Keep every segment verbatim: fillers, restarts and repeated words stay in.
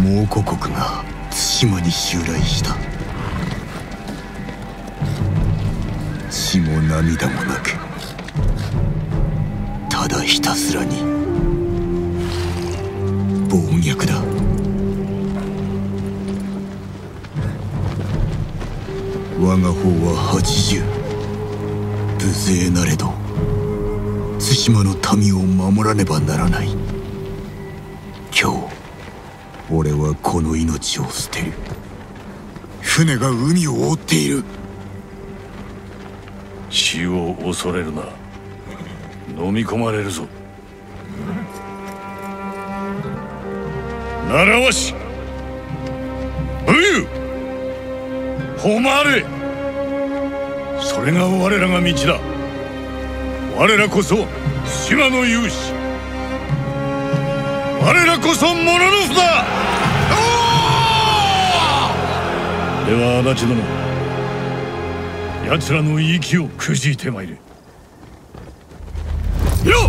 蒙古国が対馬に襲来した。血も涙もなく、ただひたすらに暴虐だ。我が方は八十、無勢なれど対馬の民を守らねばならない。今日俺はこの命を捨てる。船が海を覆っている。 死を恐れるな。飲み込まれるぞ。習わし武勇誉れ、それが我らが道だ。我らこそ島の勇士、我らこそモノノフだ。では足立殿、奴らの息をくじいてまいれ。よっ！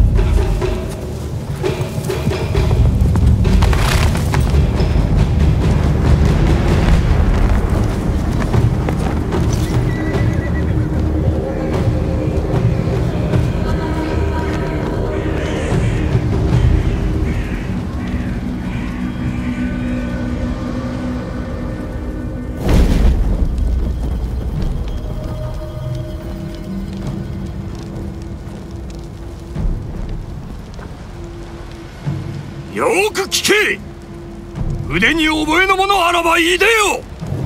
よく聞け！腕に覚えのものあらばいでよ。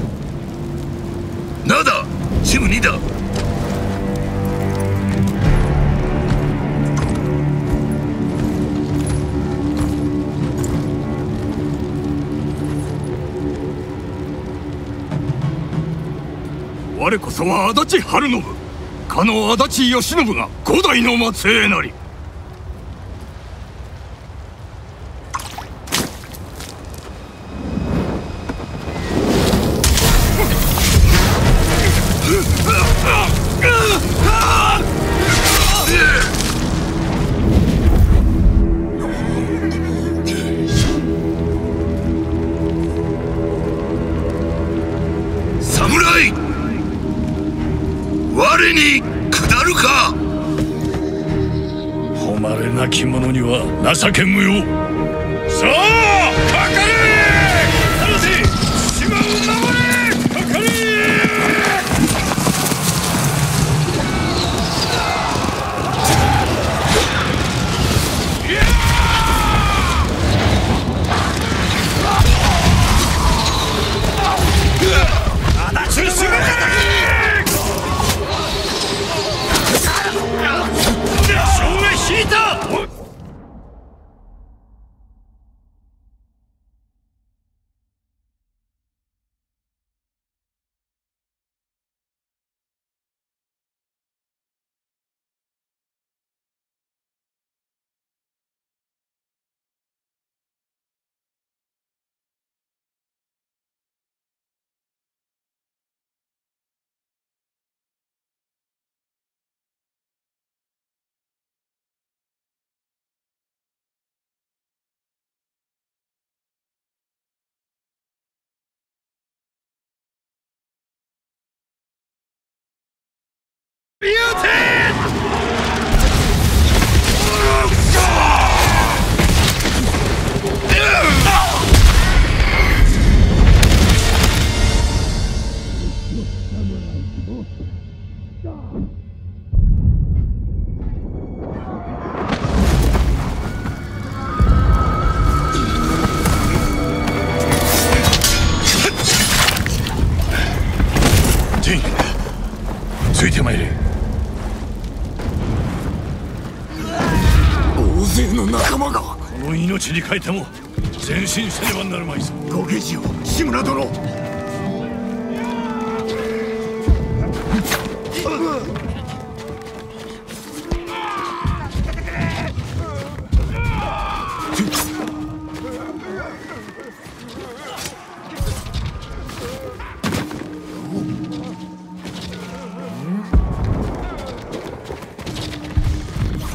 なだ、チムにだ。 我こそは足立晴信、かの足立義信が五代の末裔なり。 侍、我に下るか。 誉れなき者には情け無用。さあかかれ！楽しい島を守れ！かかれ！ビューティー！ジン、ついてまいれ。 大勢の仲間が。 この命に代えても前進せねばなるまいぞ。 ご下知を、志村殿。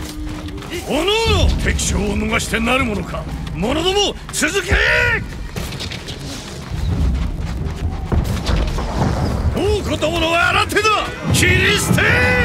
おのおの敵将を逃してなるものか。者ども続け！ こと者は新手だ。切り捨て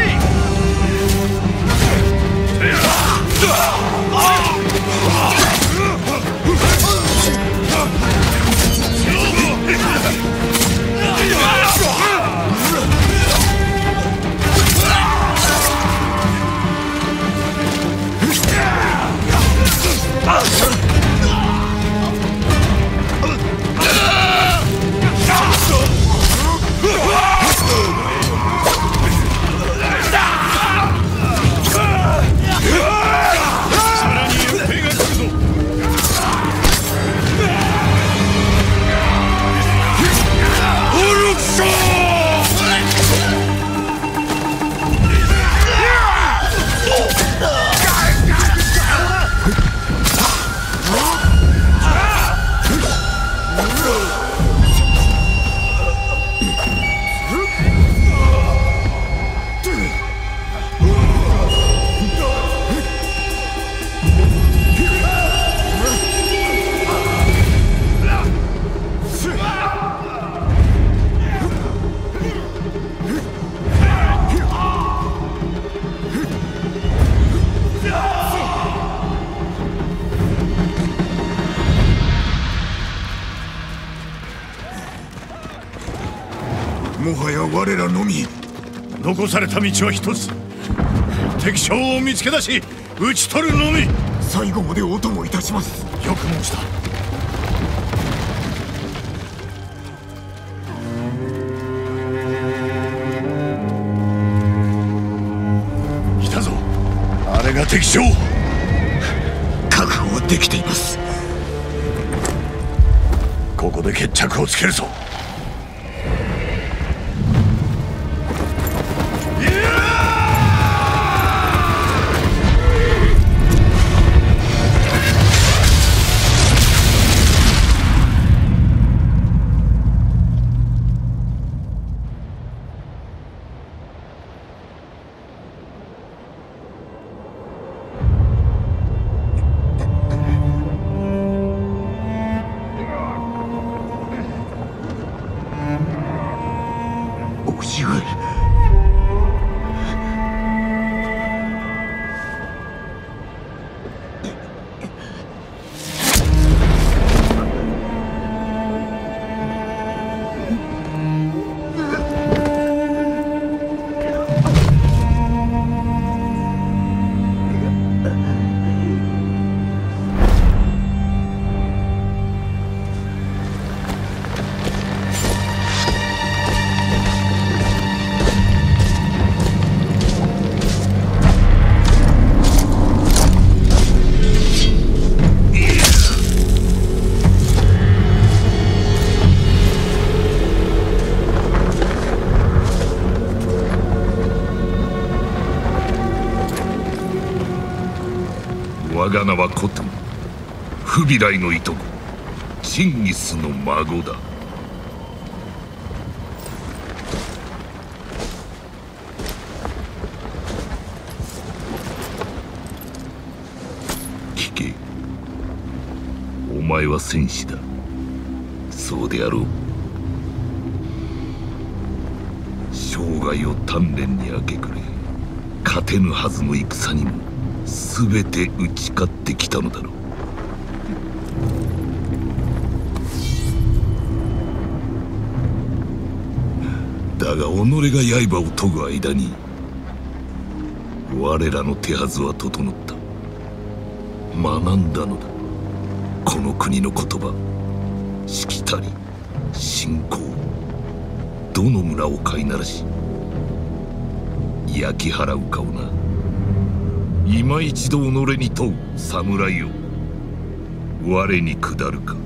もはや我らのみ。 残された道は一つ。敵将を見つけ出し討ち取るのみ。 最後までお供いたします。 よく申した。来たぞ、あれが敵将。 確保はできています。 ここで決着をつけるぞ。 我が名はコトゥ、フビライのいとこ、チンギスの孫だ。聞け、お前は戦士だ。そうであろう。生涯を鍛錬に明け暮れ、勝てぬはずの戦にも全て打ち勝ってきたのだろう。だが己が刃を研ぐ間に我らの手はずは整った。学んだのだ、この国の言葉、しきたり信仰。どの村を飼いならし焼き払うかをな。今一度己に問う侍よ、我に下るか。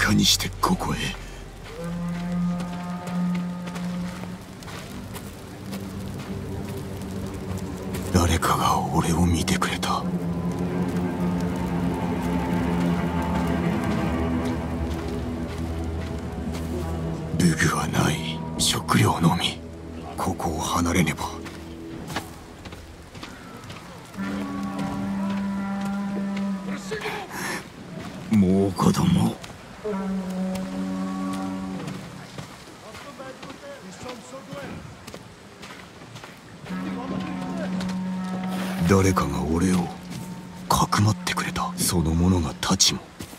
かにしてここへ。誰かが俺を見てくれた。武具はない。食料のみ。ここを離れねば。もう子供。誰かが俺をかくまってくれた。その者が太刀も。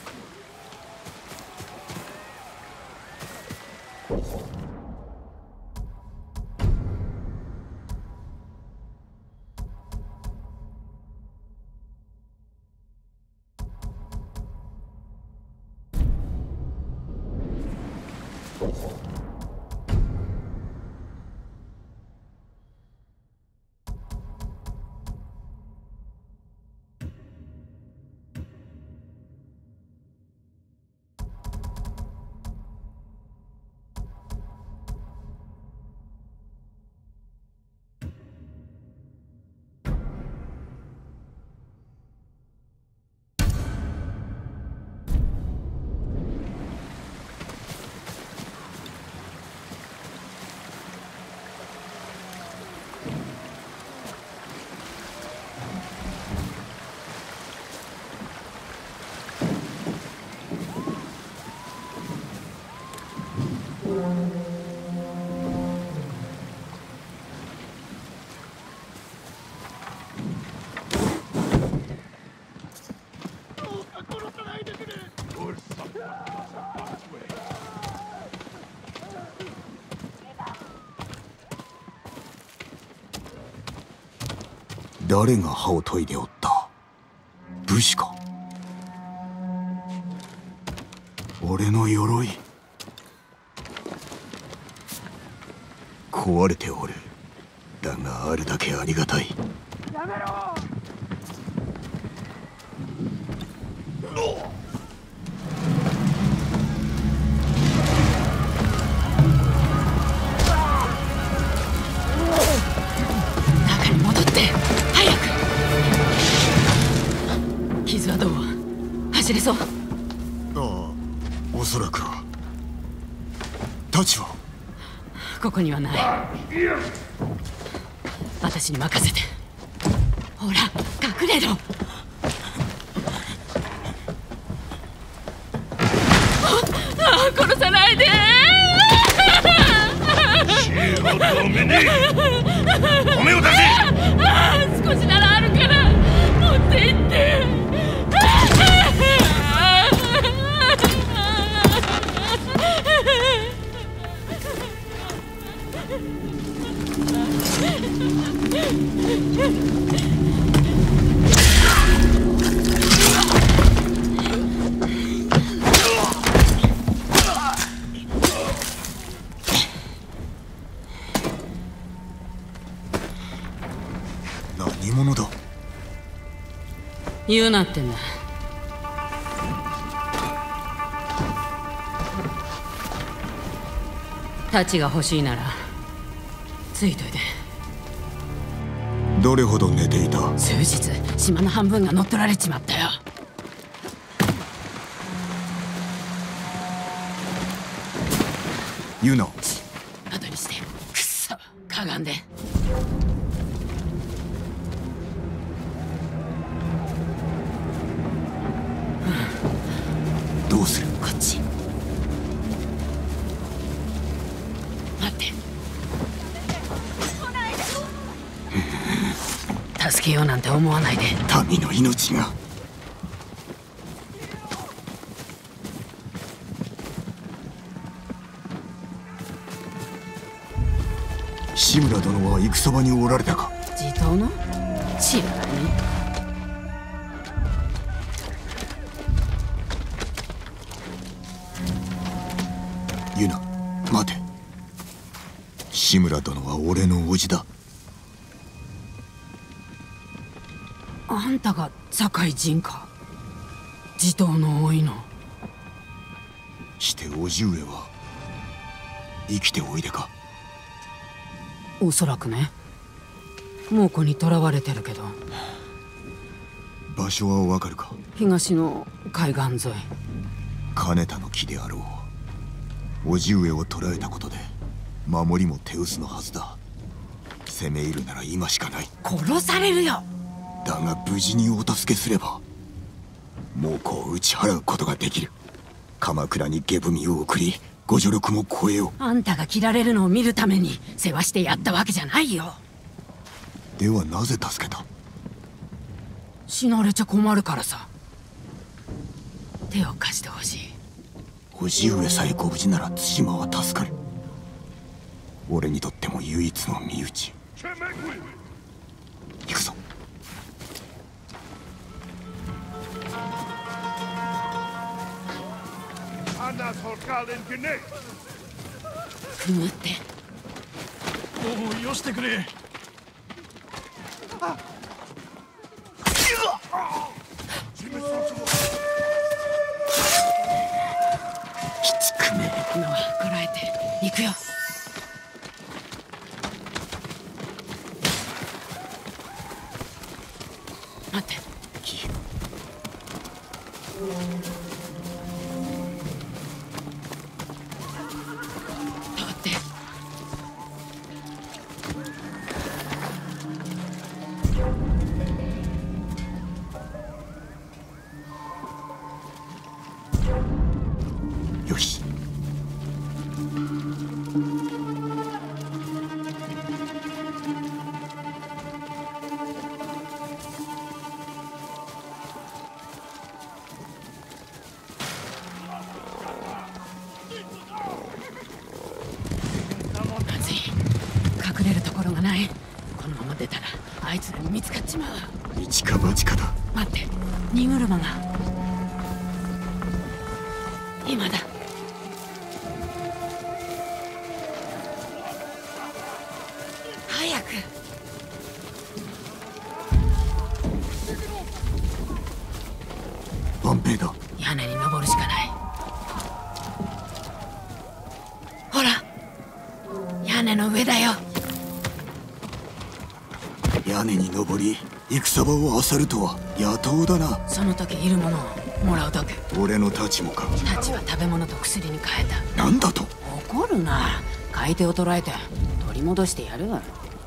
誰が歯を研いでおった。武士か。俺の鎧壊れておる。だがあるだけありがたい。やめろ。 中に戻って早く。傷はどう？走れそう？ ああ、おそらくは。太刀はここにはない。私に任せて。ほら隠れろ。ああ、殺さないで。 シエロドミニ、米を出せ。 ああ、少しならあるから持って行って。 何者だ。 言うなってんだ。太刀が欲しいならついといて。 どれほど寝ていた。 数日、島の半分が乗っ取られちまったよ。 ユナ。 後にして。くそ、かがんで。 どうする。 こっち。待って。助けようなんて思わないで。 民の命が。志村殿は戦場におられたか。 地頭の知らないね。 ユナ、待て。志村殿は俺の叔父だ。 あんたが堺人か。地頭の多いの。 して叔父上は生きておいでか？ おそらくね。猛虎に囚われてるけど。 場所はわかるか？ 東の海岸沿い。 金田の木であろう。叔父上を捕らえたことで守りも手薄のはずだ。攻め入るなら今しかない。 殺されるよ。 だが無事にお助けすれば猛虎を打ち払うことができる。鎌倉に下踏みを送りご助力も超えよう。 あんたが切られるのを見るために世話してやったわけじゃないよ。 ではなぜ助けた？ 死なれちゃ困るからさ。手を貸してほしい。 叔父上さえご無事なら対馬は助かる。俺にとっても唯一の身内。行くぞ。 くぐって。 もうよしてくれ。 きつくね。 今はこらえて行くよ。待って。 き通って。 よし。 まずい。隠れるところがない。このまま出たらあいつらに見つかっちまう。 一か八かだ。 待って、荷車が。今だ。早く。 万兵だ。 屋根に登るしかない。ほら、屋根の上だよ。 屋根に登り戦場を漁るとは野党だな。 その時いるものをもらうとく。 俺の太刀もか。 太刀は食べ物と薬に変えた。 なんだと？ 怒るな。買い手を捕らえて取り戻してやるわ。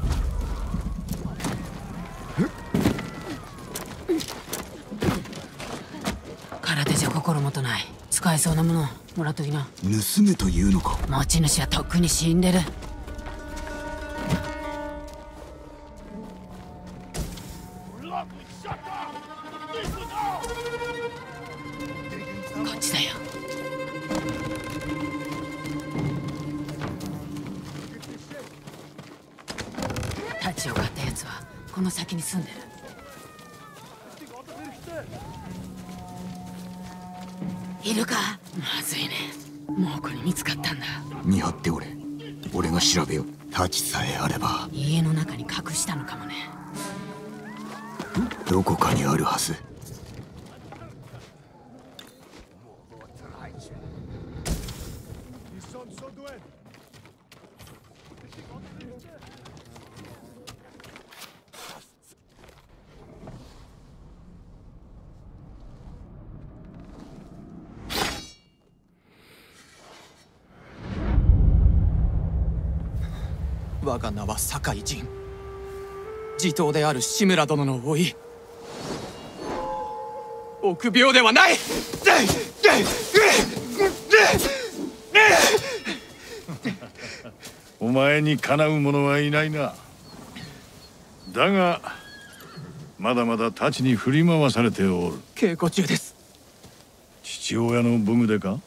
空手じゃ心もとない。使えそうなものもらっときな。 盗めというのか？ 持ち主はとっくに死んでる。こっちだよ。太刀を買ったやつはこの先に住んでる。いるか？まずいね。猛虎に見つかったんだ。 見張っておれ。俺が調べよう。太刀さえあれば。 家の中に隠したのかもね。 どこかにあるはず。 我が名は酒井仁。地頭である志村殿の甥い。臆病ではない。 お前にかなう者はいないな。だがまだまだ太刀に振り回されておる。 稽古中です。 父親の武具でか？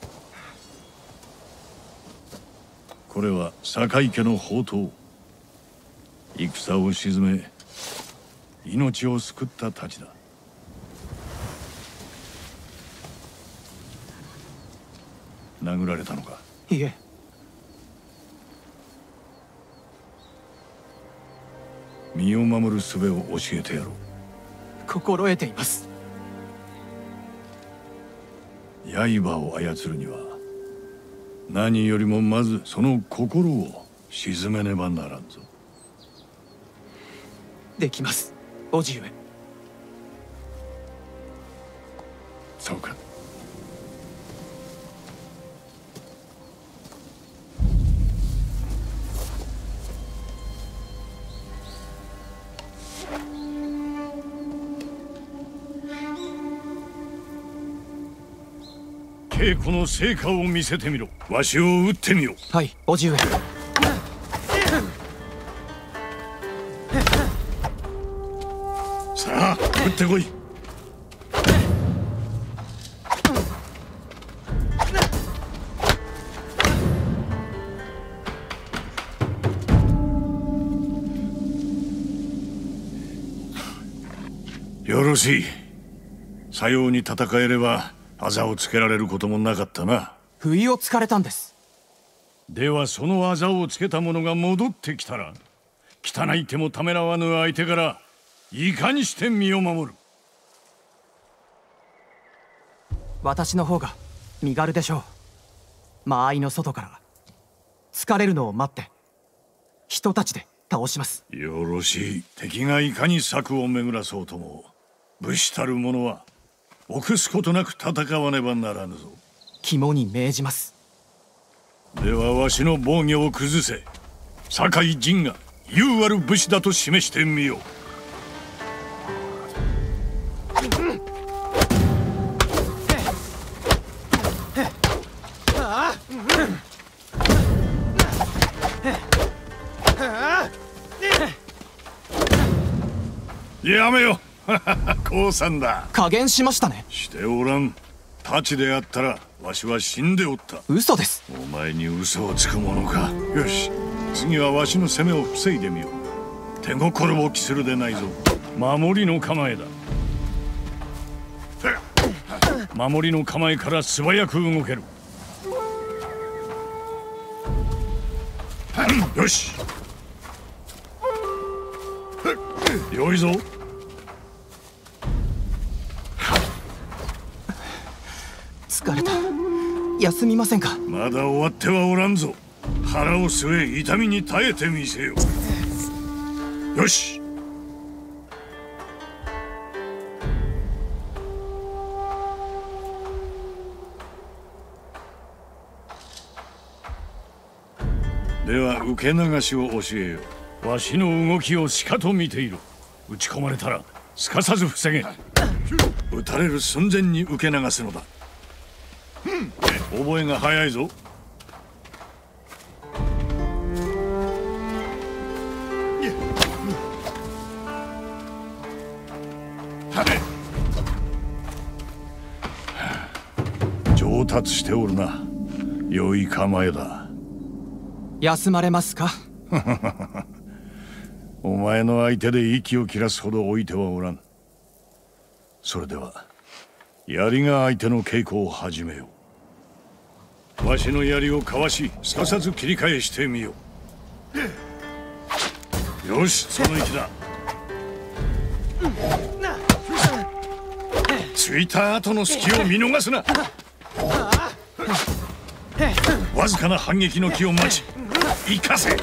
これは酒井家の宝刀。戦を鎮め命を救った太刀だ。殴られたのか？ いえ。 身を守る術を教えてやろう。 心得ています。 刃を操るには何よりもまずその心を鎮めねばならんぞ。 できます、叔父上。 そうか。稽古の成果を見せてみろ。わしを撃ってみよ。 はい、叔父上。 さあ撃ってこい。よろしい。さように戦えればあざをつけられることもなかったな。 不意をつかれたんです。 ではそのあざをつけた者が戻ってきたら、汚い手もためらわぬ相手からいかにして身を守る。 私の方が身軽でしょう。間合いの外から疲れるのを待って人たちで倒します。 よろしい。敵がいかに策を巡らそうとも、武士たる者は臆すことなく戦わねばならぬぞ。 肝に銘じます。 ではわしの防御を崩せ。酒井陣が勇ある武士だと示してみよう。やめよ。降参だ。 加減しましたね。 しておらん。太刀であったらわしは死んでおった。 嘘です。 お前に嘘をつくものか。よし、次はわしの攻めを防いでみよう。手心を期するでないぞ。守りの構えだ。守りの構えから素早く動ける。よし、よいぞ。 疲れた。休みませんか。 まだ終わってはおらんぞ。腹を据え痛みに耐えてみせよ。よし。では受け流しを教えよう。わしの動きをしかと見ていろ。撃ち込まれたらすかさず防げ。撃たれる寸前に受け流すのだ。覚えが早いぞ。上達しておるな。良い構えだ。 休まれますか。 お前の相手で息を切らすほど置いてはおらん。それでは槍が相手の稽古を始めよう。わしの槍をかわしすかさず切り返してみよう。よし、その息だ。ついた後の隙を見逃すな。わずかな反撃の機を待ち生かせ。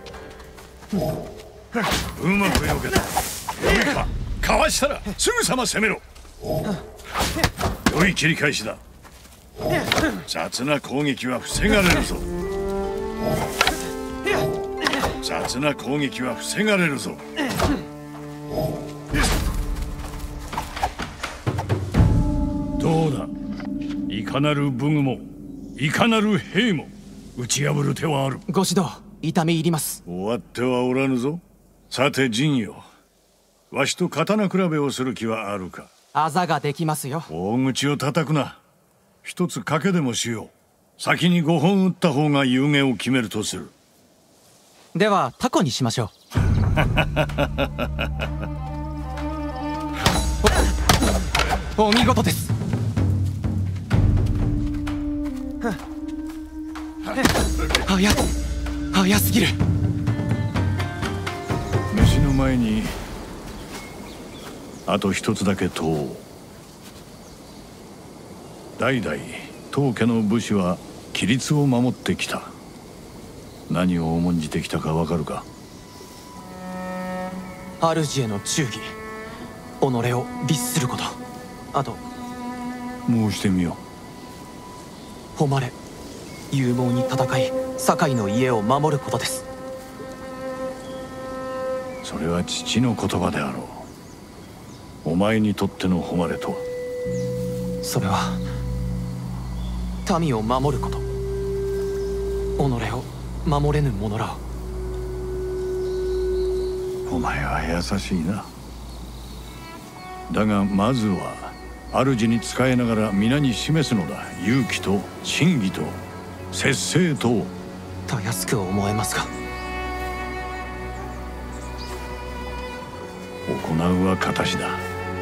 うまくよけた。よいか。かわしたらすぐさま攻めろ。良い切り返しだ。雑な攻撃は防がれるぞ。雑な攻撃は防がれるぞ。どうだ。いかなる武具もいかなる兵も打ち破る手はある。 ご指導痛み入ります。 終わってはおらぬぞ。さて陣よ、わしと刀比べをする気はあるか。 あざができますよ。 大口を叩くな。一つ賭けでもしよう。先にごほん打った方が有言を決めるとする。 ではタコにしましょう。お, お見事です。早っ早すぎる。 飯の前にあと一つだけ問おう。代々当家の武士は規律を守ってきた。何を重んじてきたかわかるか？ 主への忠義、己を律すること、あと申してみよ誉れ、勇猛に戦い堺の家を守ることです。 う。それは父の言葉であろう。お前にとっての誉れとは？ それは民を守ること、己を守れぬ者らを。 お前は優しいな。だがまずは主に仕えながら皆に示すのだ。勇気と真偽と節制と。 たやすく思えますが、 行うは形だ。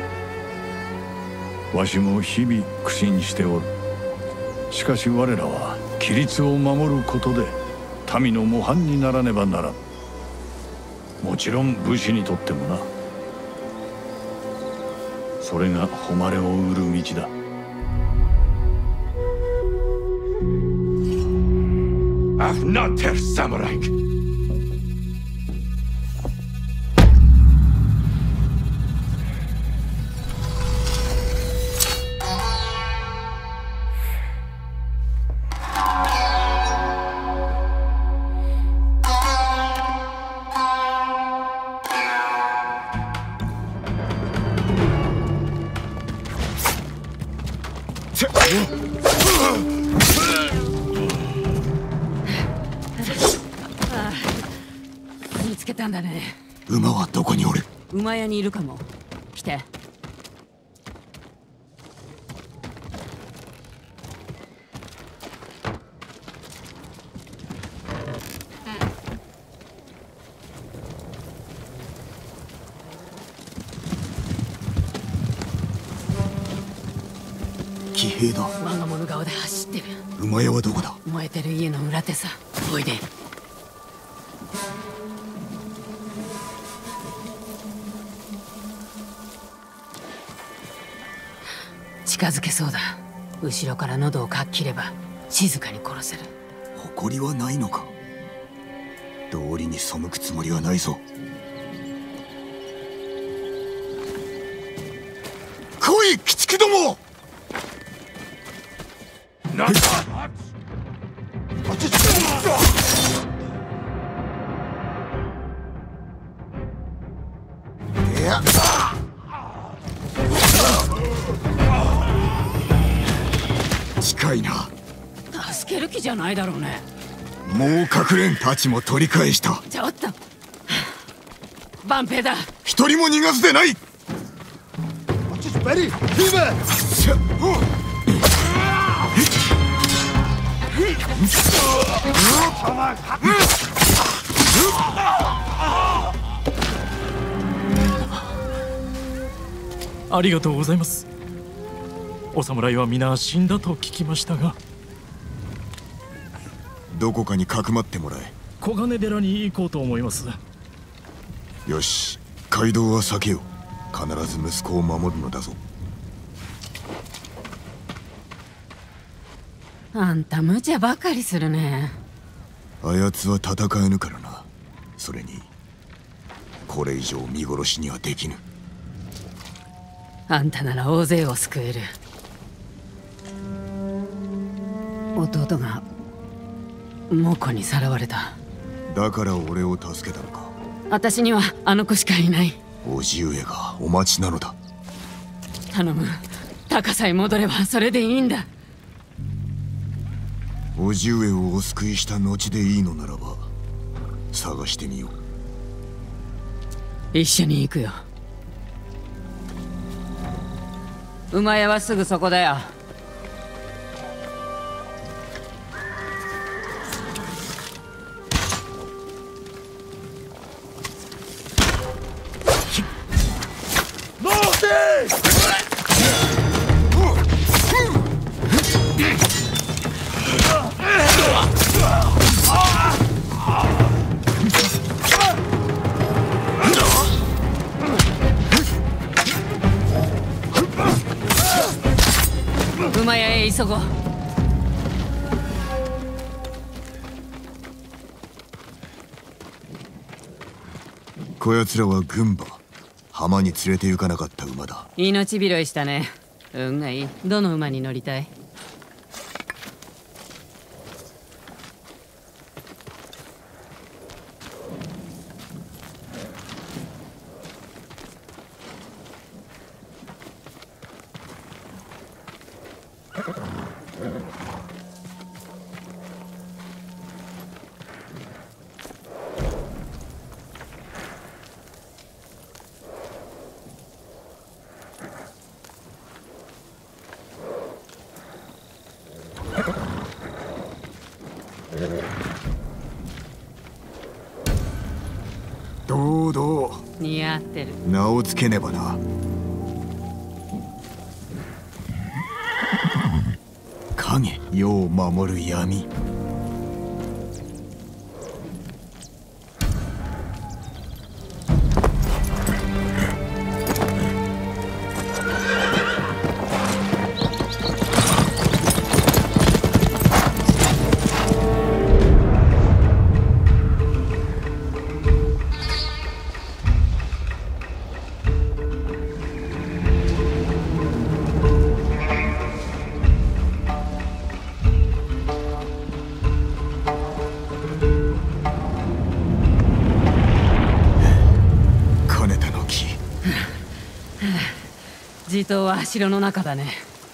わしも日々苦心しておる。しかし我らは規律を守ることで民の模範にならねばならん。もちろん武士にとってもな。それが誉れを売る道だ。 Afnater Samurai! 見つけたんだね。 馬はどこにおる？ 馬屋にいるかも。来て。 騎兵だ。 我が物顔で走ってる。 馬屋はどこだ？ 燃えてる家の裏手さ。おいで。近づけそうだ。後ろから喉をかっ切れば静かに殺せる。 誇りはないのか？道理に背くつもりはないぞ。来い、鬼畜ども！ なんだ！ いや近いな。 助ける気じゃないだろうね。 もう隠れんたちも取り返した。 ちょっと万平だ。 一人も逃がすでない。 ありがとうございます。お侍は皆死んだと聞きましたが。 どこかにかくまってもらえ。 小金寺に行こうと思います。 よし、街道は避けよう。必ず息子を守るのだぞ。 あんた無茶ばかりするね。 あやつは戦えぬからな。それにこれ以上見殺しにはできぬ。 あんたなら大勢を救える。弟が猛虎にさらわれた。 だから俺を助けたのか。 私にはあの子しかいない。 叔父上がお待ちなのだ。 頼む、高さへ戻ればそれでいいんだ。 叔父上をお救いした後でいいのならば探してみよう。一緒に行くよ。馬屋はすぐそこだよ。馬屋へ急ごう。 こやつらは軍馬。浜に連れて行かなかった馬だ。 命拾いしたね。運がいい。どの馬に乗りたい？ 堂々 似合ってる。 名をつけねばな。影、世を守る闇。 地頭は城の中だね。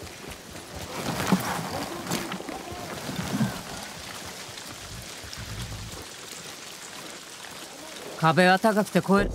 壁は高くて越える。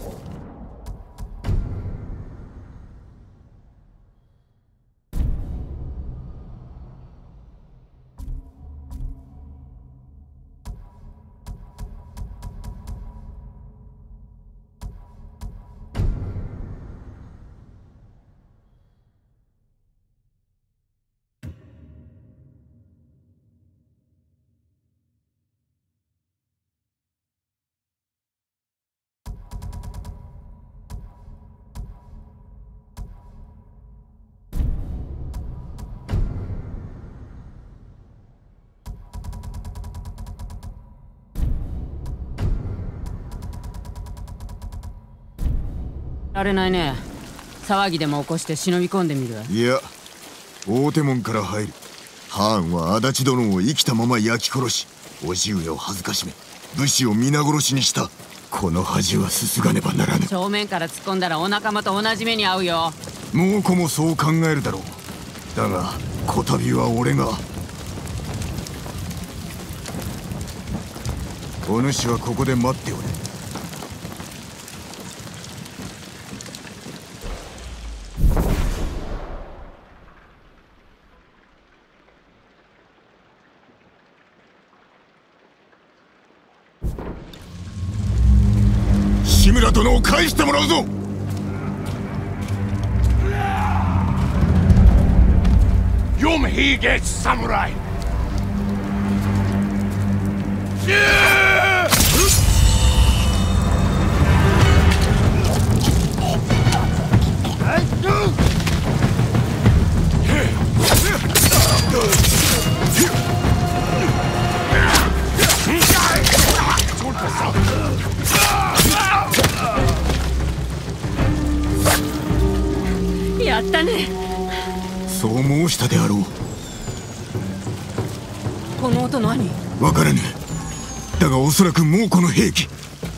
られないね。騒ぎでも起こして忍び込んでみる。 いや、大手門から入る。ハーンは足立殿を生きたまま焼き殺し、叔父上を恥ずかしめ、武士を皆殺しにした。この恥はすすがねばならぬ。 正面から突っ込んだらお仲間と同じ目に遭うよ。 猛虎もそう考えるだろう。だがこたびは俺が。お主はここで待っておれ。志村殿を返してもらうぞ。 Yum he gets samurai. やったね。 そう申したであろう。 この音何？ わからぬ。だがおそらく猛虎の兵器。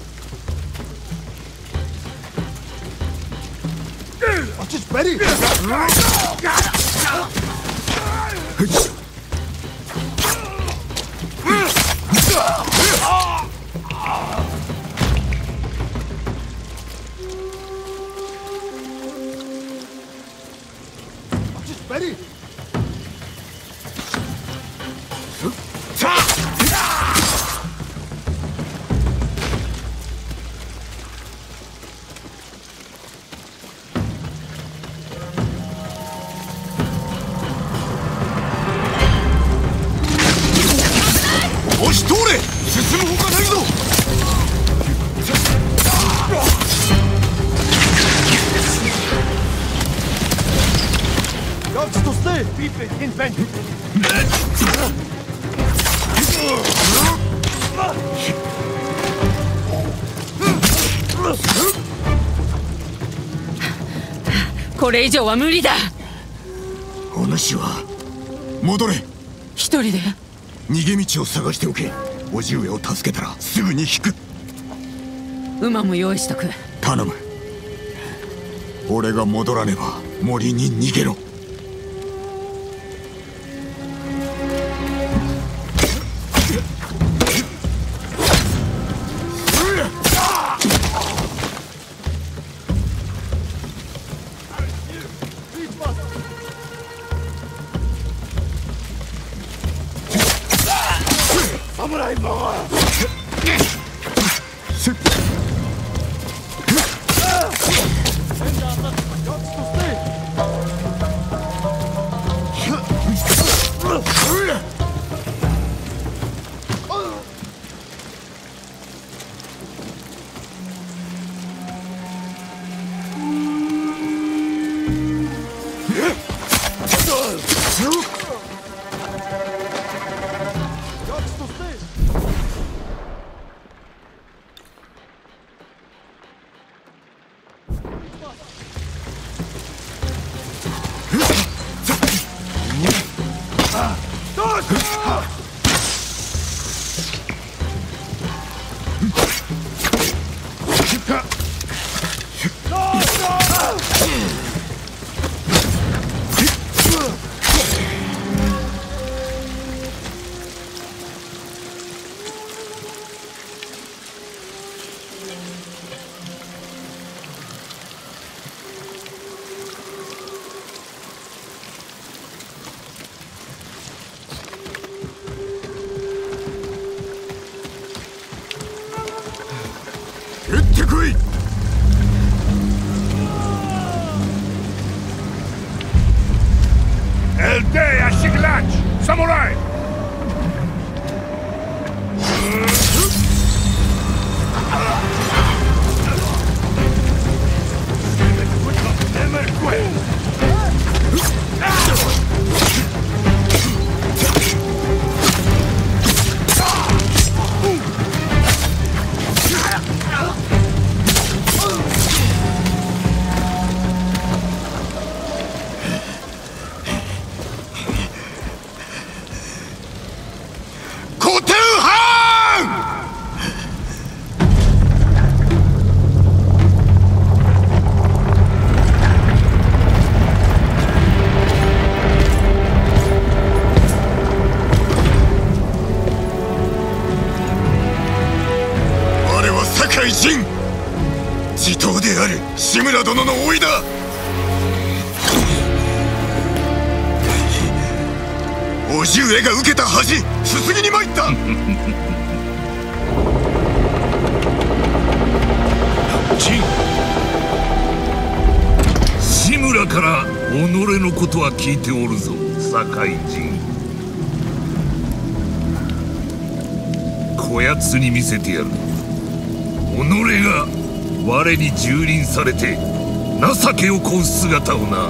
押し通れ。進むほかないぞ。 Gods to stay. People invent. 落これ以上は無理だ。 お主は戻れ。 一人で逃げ道を探しておけ。叔父上を助けたらすぐに引く。 馬も用意しとく。 頼む。俺が戻らねば森に逃げろ。撃ってこい。 Эльдея Щегляч! Самурай! 地頭である志村殿の甥いだ。叔父上が受けた恥すすぎに参った。 志村から己のことは聞いておるぞ堺人。こやつに見せてやる。己が我に蹂躙されて情けをこう姿をな。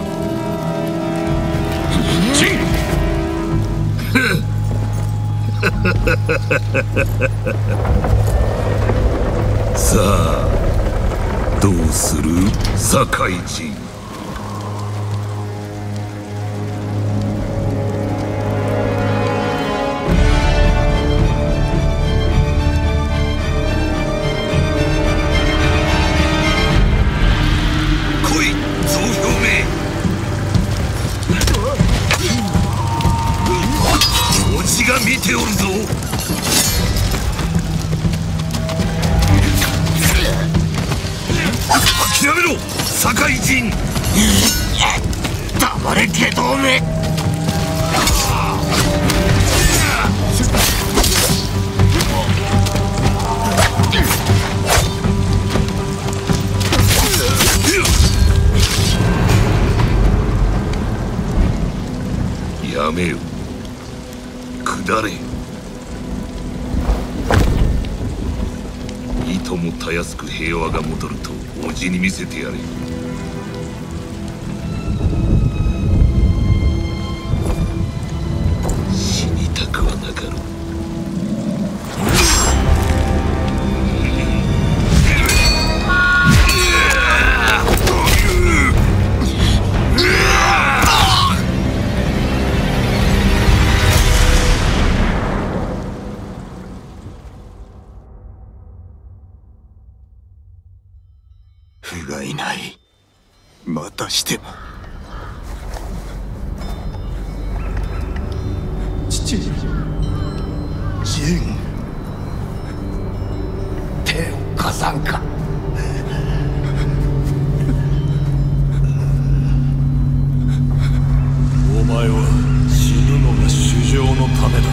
チンさあどうする堺人。見ておるぞ。諦めろ堺人。 黙れ外道め。 やめよ。下れ。いともたやすく平和が戻ると叔父に見せてやれ。死にたくはなかろう。 しても父ジン、手を貸さんか。 お前は死ぬのが主情のためだ。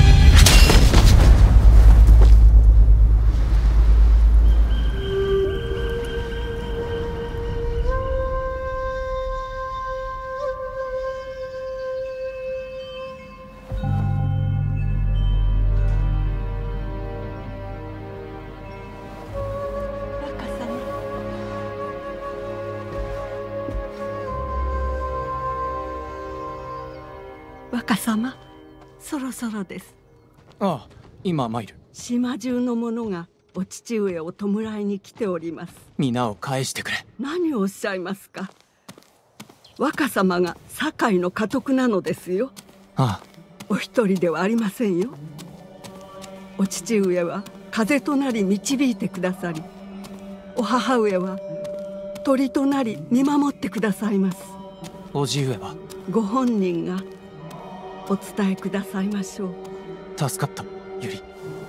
若様、そろそろです。 ああ、今参る。 島中の者がお父上を弔いに来ております。 皆を返してくれ。 何をおっしゃいますか。若様が堺の家督なのですよ。 ああ、 お一人ではありませんよ。お父上は風となり導いてくださり、お母上は鳥となり見守ってくださいます。 おじ上はご本人がお伝えくださいましょう。 助かった、ユリ。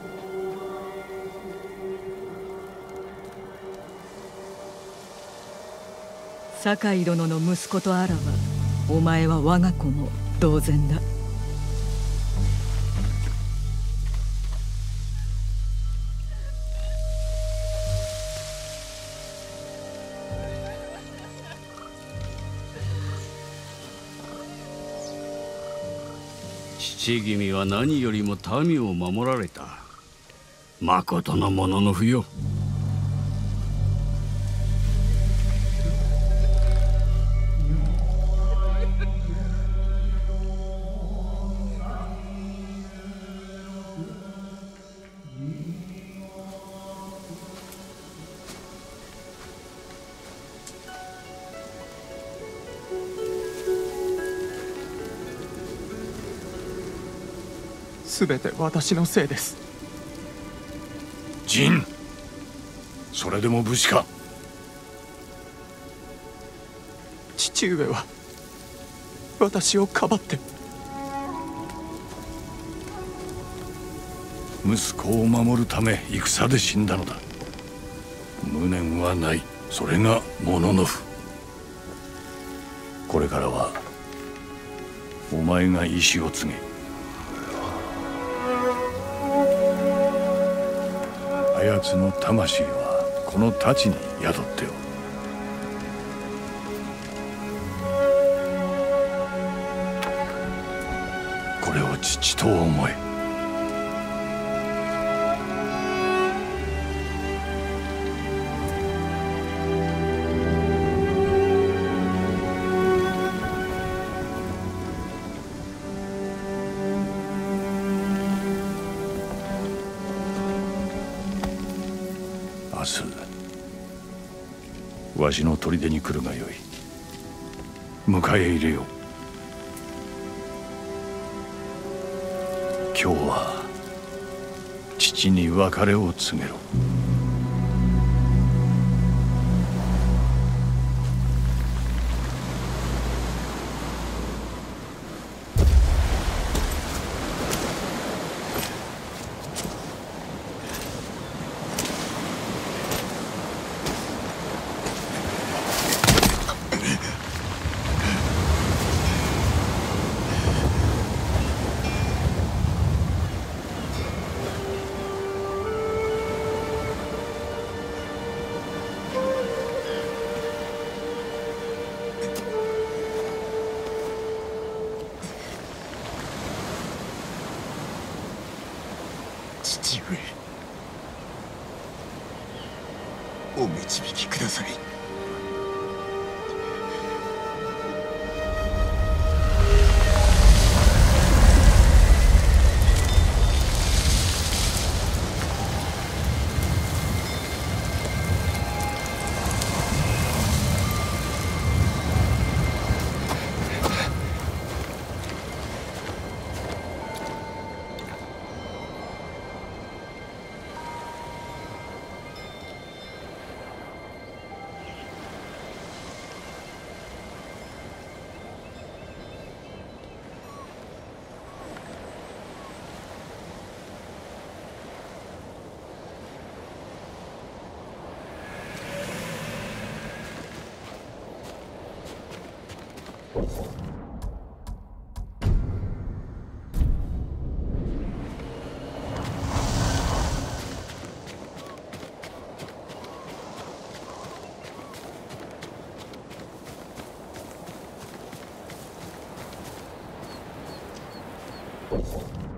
堺殿の息子とあらば、お前は我が子も同然だ。 父君は何よりも民を守られた。まことのもののふよ。 すべて私のせいです。 ジン、それでも武士か。 父上は私をかばって息子を守るため戦で死んだのだ。無念はない。それがモノノフ。これからはお前が意志を継げ。あやつの魂はこの太刀に宿っておる。これを父と思え。明日わしの砦に来るがよい。迎え入れよう。今日は父に別れを告げろ。 父上、お導きください。 you